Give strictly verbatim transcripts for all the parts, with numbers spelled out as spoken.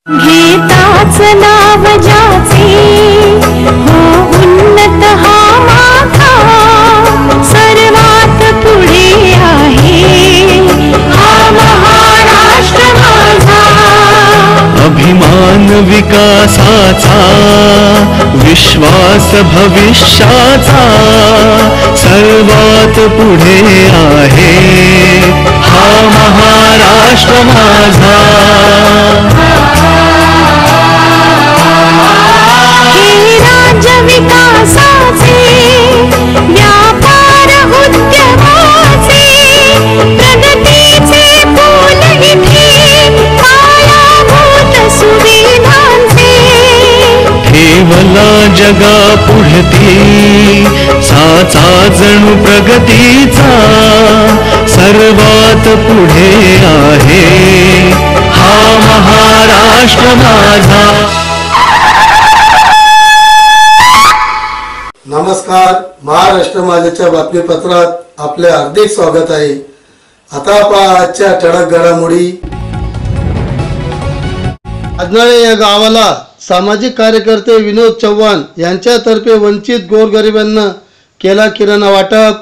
घेताच नाव ज्याचे हो उन्नत हा माथा सर्वात पुढे आहे हा महाराष्ट्र माझा। अभिमान विकासाचा विश्वास भविष्याचा सर्वात पुढे आहे हा महाराष्ट्र माझा। हे राज्य विकासाचे व्यापार उद्यमाचे प्रगतीचे फूल इथे पायाभूत सुविधांचे ठेवला जगा पुढती साचा जणू प्रगतीचा सर्वात पुढे आहे हा महाराष्ट्र माझा। नमस्कार, महाराष्ट्र माझ्याच्या बातमीपत्रात आपले हार्दिक स्वागत आहे। आता पहा आजच्या ठळक घडामोडी। आजनाळे या गावाला सामाजिक कार्यकर्ते विनोद चव्हाण यांच्यातर्फे वंचित गोरगरिबांना केला किराणा वाटप।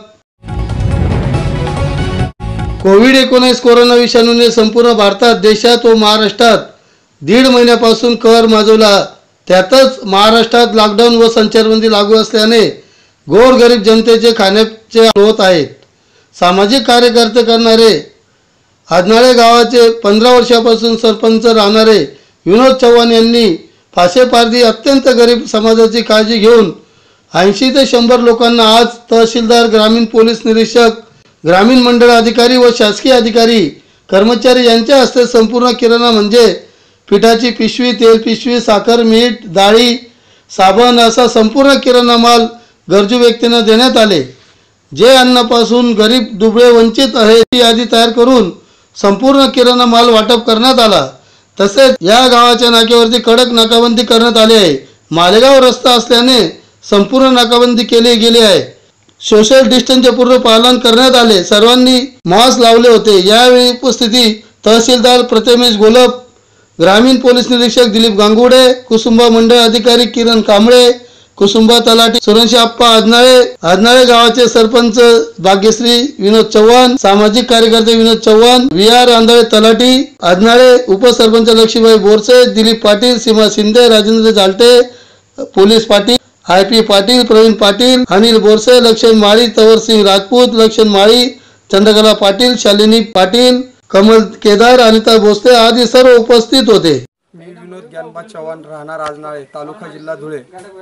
कोविड एकोणीस कोरोना विषाणूने संपूर्ण भारतात, देशात व महाराष्ट्रात दीड महिन्यापासून कहर माजवला। त्यातच महाराष्ट्रात लॉकडाऊन व संचारबंदी लागू असल्याने गोरगरीब जनतेचे खाण्याचे होत आहेत। सामाजिक कार्यकर्ते करणारे आजनाळे गावाचे पंधरा वर्षापासून सरपंच राहणारे विनोद चव्हाण यांनी फासेपारधी अत्यंत गरीब समाजाची काळजी घेऊन ऐंशी ते शंभर लोकांना आज तहसीलदार, ग्रामीण पोलीस निरीक्षक, ग्रामीण मंडळ अधिकारी व शासकीय अधिकारी कर्मचारी यांच्या हस्ते संपूर्ण किराणा म्हणजे पिठाची पिशवी, तेल पिशवी, साखर, मीठ, डाळी, साबण असा संपूर्ण किराणा माल गरजू व्यक्तींना देण्यात आले। जे अन्नापासून गरीब, दुबळे, वंचित आहे ती यादी तयार करून संपूर्ण किराणा माल वाटप करण्यात आला। तसेच या गावाच्या नाक्यावरती कडक नाकाबंदी करण्यात आली आहे। मालेगाव रस्ता असल्याने संपूर्ण नाकाबंदी केली गेली आहे। सोशल डिस्टन्सचे पूर्ण पालन करण्यात आले। सर्वांनी मास्क लावले होते। यावेळी उपस्थिती तहसीलदार प्रथमेश गोलप, ग्रामीण पोलीस निरीक्षक दिलीप गांगुडे, कुसुंबा मंडळ अधिकारी किरण कांबळे, कुसुंबा तलाठी सुरंशी आप्पा आजनाळे, आजनाळे गावाचे सरपंच भाग्यश्री विनोद चव्हाण, सामाजिक कार्यकर्ते विनोद चव्हाण, व्ही आर आंधळे तलाठी आजनाळे, उपसरपंच लक्ष्मीबाई बोरसे, दिलीप पाटील, सीमा शिंदे, राजेंद्र जालटे, पोलीस पाटील आय पी पाटील, प्रवीण पाटील, अनिल बोरसे, लक्ष्मण माळी, तवरसिंग राजपूत, लक्ष्मण माळी, चंद्रकला पाटील, शालिनी पाटील, कमल केदार, अनिता भोसले आदी सर्व उपस्थित होते। मी विनोद ज्ञानबा चव्हाण, राहणार आजनाळे, तालुका जिल्हा धुळे।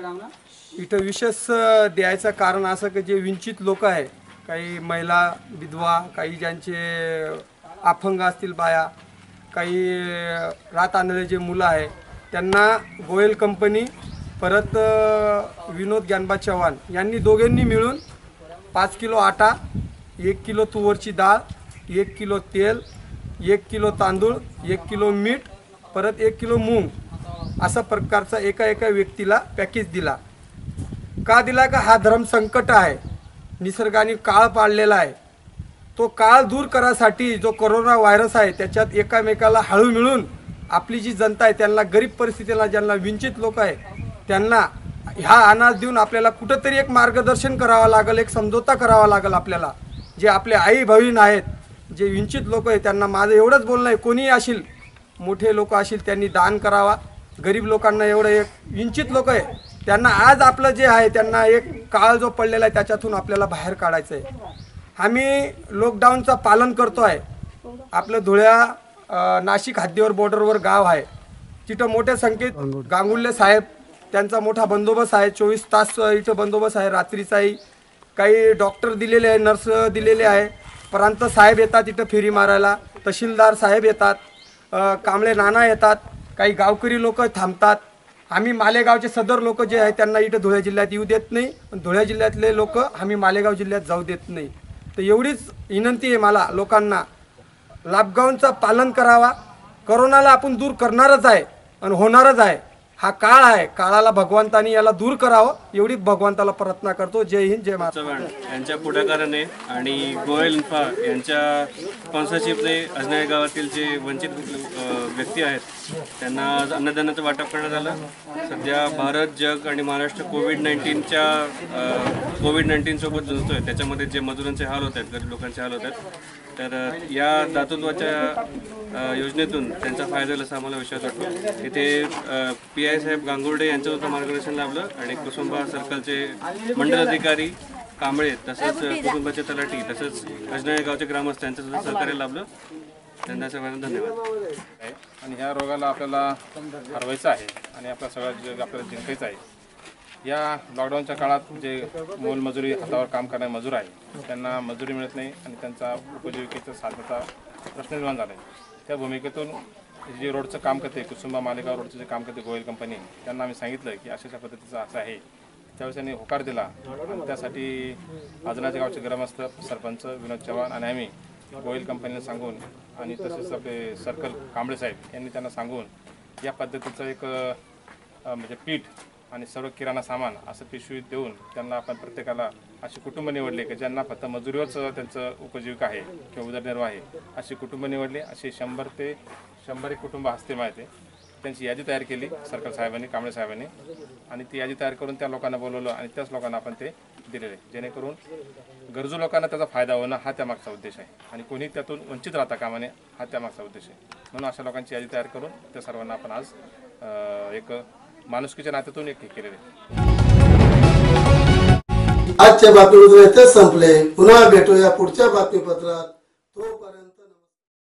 इथं विशेष द्यायचं कारण असं की जे वंचित लोक आहे, काही महिला विधवा, काही ज्यांचे अपंग असतील बाया, काही रात आणलेले जे मुलं आहे, त्यांना गोयल कंपनी परत विनोद ज्ञानबा चव्हाण यांनी दोघांनी मिळून पाच किलो आटा, एक किलो तुवरची डाळ, एक किलो तेल, एक किलो तांदूळ, एक किलो मीठ, परत एक किलो मूग असा प्रकारचा एका एका व्यक्तीला पॅकेज दिला। का दिला? का हा धर्म संकट आहे, निसर्गाने काळ पाडलेला आहे। तो काळ दूर करासाठी जो कोरोना व्हायरस आहे त्याच्यात एकामेकाला हळू मिळून आपली जी जनता आहे त्यांना, गरीब परिस्थितीला ज्यांना वंचित लोक आहे त्यांना ह्या अनाज देऊन आपल्याला कुठंतरी एक मार्गदर्शन करावं लागेल, एक समझोता करावा लागेल आपल्याला। जे आपले आई बहीण आहेत, जे वंचित लोक आहे त्यांना माझं एवढंच बोलणं आहे, कोणीही असेल, मोठे लोक असेल त्यांनी दान करावा। गरीब लोकांना एवढं, एक वंचित लोक आहे त्यांना आज आपलं जे आहे त्यांना एक काळ जो पडलेला आहे त्याच्यातून आपल्याला बाहेर काढायचं आहे। आम्ही लॉकडाऊनचं पालन करतो आहे। आपलं धुळ्या नाशिक हद्दीवर बॉर्डरवर गाव आहे, तिथं मोठ्या संख्येत गांगुल्ले साहेब त्यांचा मोठा बंदोबस्त आहे, चोवीस तास इथं बंदोबस्त आहे, रात्रीचाही काही डॉक्टर दिलेले आहे, नर्स दिलेले आहे, प्रांत साहेब येतात इथं फेरी मारायला, तहसीलदार साहेब येतात, कांबळे नाना येतात, काही गावकरी लोक थांबतात। आम्ही मालेगावचे सदर लोक जे आहेत त्यांना इथं धुळे जिल्ह्यात येऊ देत नाही, धुळे जिल्ह्यातले लोक आम्ही मालेगाव जिल्ह्यात जाऊ देत नाही। तर एवढीच विनंती आहे मला लोकांना, लॉकडाऊनचं पालन करावा। कोरोनाला आपण दूर करणारच आहे आणि होणारच आहे। हा काळ आहे, काळाला भगवंतानी याला दूर करावं एवढी भगवंताला प्रार्थना करतो. जय हिंद, जय महाराष्ट्र. चव्हाण यांच्या पुढाकाराने आणि गोयल इन्फा यांच्या स्पॉन्सरशिपने अजनाळे गावातील जे वंचित अ, व्यक्ती आहेत त्यांना आज अन्नदानाचं वाटप करण्यात आलं. सध्या भारत, जग आणि महाराष्ट्र कोविड नाईन्टीनच्या कोविड नाईन्टीनसोबत झुंजतोय. त्याच्यामध्ये जे मजुरांचे हाल होत आहेत, गरीब लोकांचे हाल होत आहेत, तर अ, या दातृत्वाच्या अ, योजनेतून त्यांचा फायदा होईल असं आम्हाला विश्वास वाटतो. इथे पी आय साहेब गांगुर्डे यांचं सुद्धा मार्गदर्शन लाभलं आणि कुसुंबा सर्कलचे मंडल अधिकारी कांबळे, तसंच कुटुंबाचे तलाठी, तसंच अजनाळे गावचे ग्रामस्थ यांचं सुद्धा सहकार्य लाभलं. त्यांना सगळ्यांना धन्यवाद. आणि ह्या रोगाला आपल्याला हरवायचं आहे आणि आपल्या सगळ्या जग आपल्याला जिंकायचं आहे. या लॉकडाऊनच्या काळात जे मोलमजुरी हातावर काम करणारे मजूर आहे त्यांना मजुरी मिळत नाही आणि त्यांचा उपजीविकेचा साधनाचा प्रश्न निर्माण झाला आहे. त्या भूमिकेतून जे रोडचं काम करते, कुसुंबा मालेगाव रोडचं जे काम करते गोयल कंपनी, त्यांना आम्ही सांगितलं की अशा अशा पद्धतीचं असं आहे. त्यावेळेस त्यांनी होकार दिला आणि त्यासाठी अजनाळे गावचे ग्रामस्थ, सरपंच विनोद चव्हाण आणि आम्ही गोयल कंपनीला सांगून आणि तसेच आपले सर्कल कांबळे साहेब यांनी त्यांना सांगून या पद्धतीचं एक म्हणजे पीठ आणि सर्व किराणा सामान असं पिशवी देऊन त्यांना आपण प्रत्येकाला अशी कुटुंब निवडले की ज्यांना फक्त मजुरीवरच त्यांचं उपजीविका आहे किंवा उदरनिर्वाह आहे, अशी कुटुंब निवडली. अशी शंभर ते शंभर एक कुटुंब हस्ते माहिती त्यांची यादी तयार केली सर्कल साहेबांनी, कांबळे साहेबांनी, आणि ती यादी तयार करून त्या लोकांना बोलवलं आणि त्याच लोकांना आपण ते दिलेले, जेणेकरून गरजू लोकांना त्याचा फायदा होणं हा त्यामागचा उद्देश आहे आणि कोणी त्यातून वंचित राहता कामा नये हा त्यामागचा उद्देश आहे. म्हणून अशा लोकांची यादी तयार करून त्या सर्वांना आपण आज एक माणुसकीच्या नात्यातून एक केलेले. आजच्या बातमीपत्र इथेच संपले. पुन्हा भेटूया पुढच्या बातमीपत्रात.